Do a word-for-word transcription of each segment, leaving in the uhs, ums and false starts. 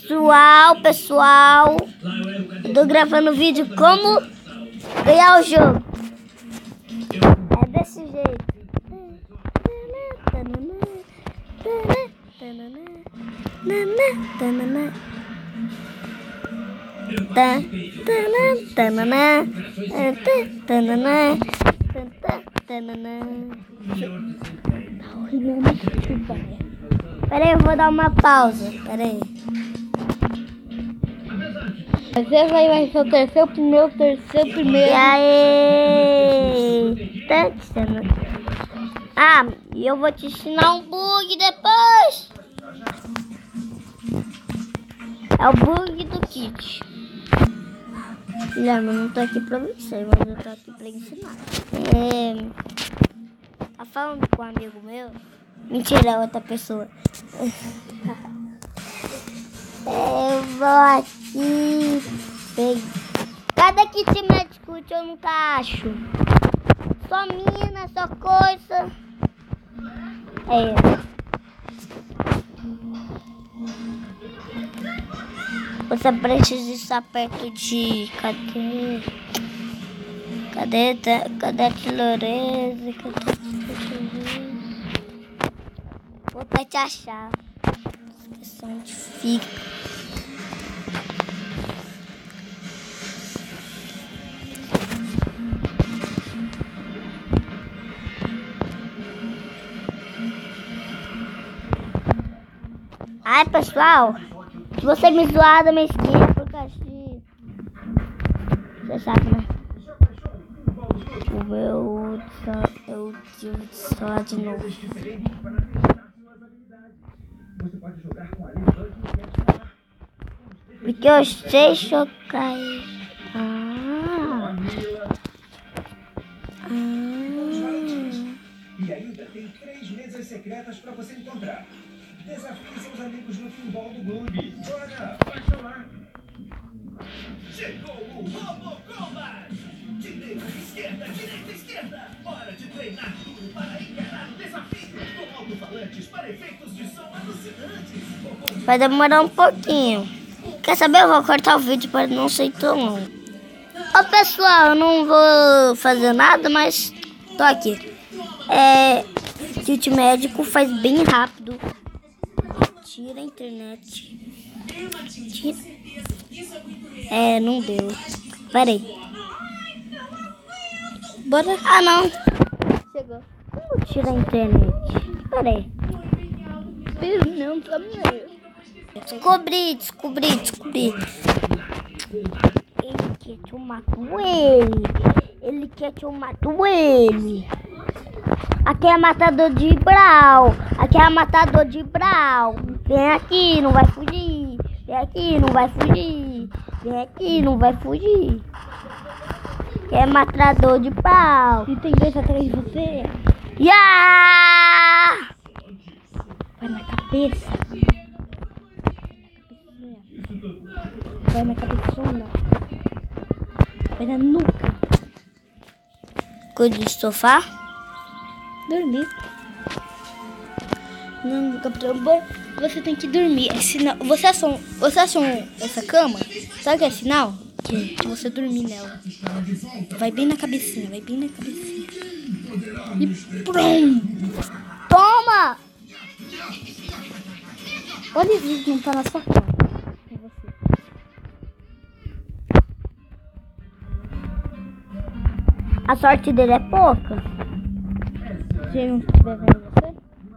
Pessoal, pessoal, eu tô gravando vídeo como ganhar o jogo. É desse jeito. Peraí, eu vou dar uma pausa. Peraí. Você vai, vai ser o terceiro, primeiro, terceiro, primeiro. E aí? Tá ensinando. Ah, e eu vou te ensinar um bug depois. É o bug do kit. Guilherme, eu não tô aqui pra você, mas eu tô aqui pra ensinar. É... Tá falando com um amigo meu? Mentira, é outra pessoa. Eu vou aqui. Peguei. Cadê kit médico que eu nunca acho? Só mina, só coisa. É. Você precisa estar perto de... Cadê? Cadê? Cadê a Tilorese? Cadê a Tilorese? Vou pra te achar. Esqueci onde fica. Ai, pessoal, se você me zoar da minha skin por causa de... Você sabe, né? O meu... Eu tive de solar de novo. Porque eu sei chocar. Ah. Ah. E ainda tem três mesas secretas para você encontrar. Desafie seus amigos no pinball do Gloob. Bora, baixa lá. Chegou o Robo Combat! Direita, esquerda, direita, esquerda. Hora de treinar tudo para encarar o desafio. Com alto-falantes para efeitos de som alucinantes. Vai demorar um pouquinho. Quer saber? Eu vou cortar o vídeo para não ser tão longo. Ô pessoal, eu não vou fazer nada, mas tô aqui. É... Kit médico faz bem rápido. Tira a internet. Tira. É, não deu. Pera aí. Bora. Ah, não. Chegou. Como tira a internet? Pera aí. Não, tá meio. Descobri, descobri, descobri. Ele quer que eu mato ele. Ele quer que eu mato ele. Aqui é matador de Brawl. Aqui é matador de Brawl. Vem aqui, não vai fugir. Vem aqui, não vai fugir. Vem aqui, não vai fugir. Aqui é matador de Brawl. E tem dois atrás de você. Yeah! Vai na cabeça. Vai na cabeçona. Vai na nuca. Cuide do sofá. Dormir. Não, Capitão Bom, você tem que dormir. É sinal. Você achou, você achou essa cama? Sabe o que é sinal? Que, que você dormir nela. Vai bem na cabecinha, vai bem na cabecinha. E pronto. Toma! Olha isso, não tá na sua cara. É você. A sorte dele é pouca. Se ele não estiver vendo você.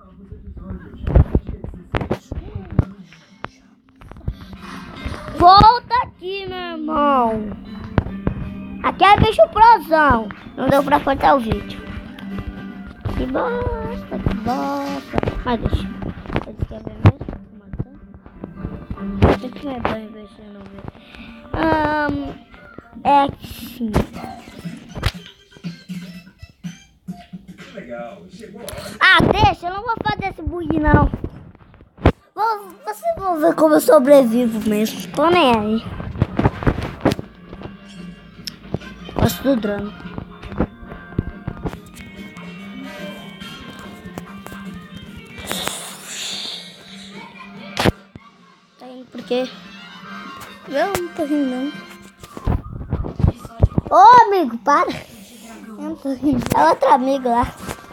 Volta aqui, meu irmão. Aqui é bicho prosão. Não deu pra cortar o vídeo. Que bosta, que bosta. Mas deixa. Eles querem ver mesmo? Isso aqui não é bom investir no vídeo. Um, é assim. Ah, deixa. Eu não vou fazer esse bug, não. Vou, vocês vão ver como eu sobrevivo mesmo. Tô nem aí. Gosto do drama. quê? Não, não tô rindo não. Ô, amigo, para. Eu não tô rindo. É outro amigo lá.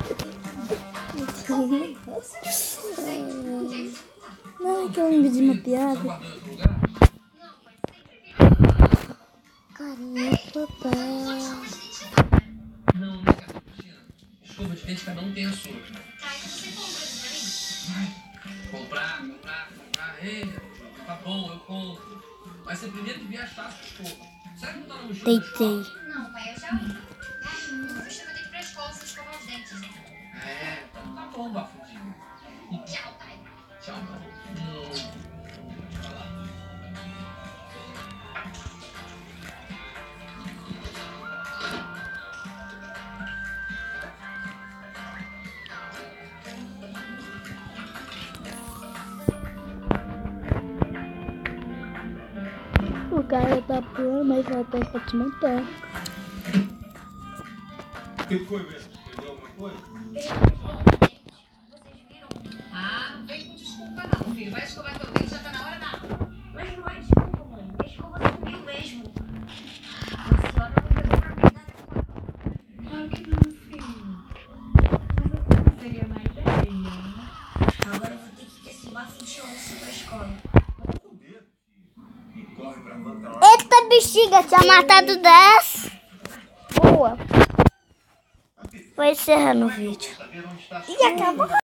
Não, é que eu lembrei de uma piada. Carinha, papai. Não, não quero. Escova de dente, cada um tem a sua. Comprar, comprar, comprar. Ei, tá bom, eu compro. Mas você primeiro devia achar a sua escova. Será que não tá na mochila? Deitei. Não, pai, eu já vi. Ai, não costuma ter que ir pra escola se escovar os dentes. É, então tá bom, bafudinho. Tchau, pai. Tchau, meu amor. Hum. Vai lá. O cara tá pulando, mas ela tá pra te matar. O que foi mesmo? Pegou alguma coisa? Ah, não vem com desculpa não, filho. Vai escovar teu dente, já tá na hora da aula. Mas não é desculpa, mãe. A escova sumiu mesmo. A senhora não pegou pra mim, tá? Claro que não, filho. Mas eu não seria mais ideia. Agora eu vou ter que ter esse bafo de osso pra escola. E corre pra bancar. Eita, bexiga, tinha matado dez. Boa. Vou encerrando o vídeo. Saber onde está a E acabou.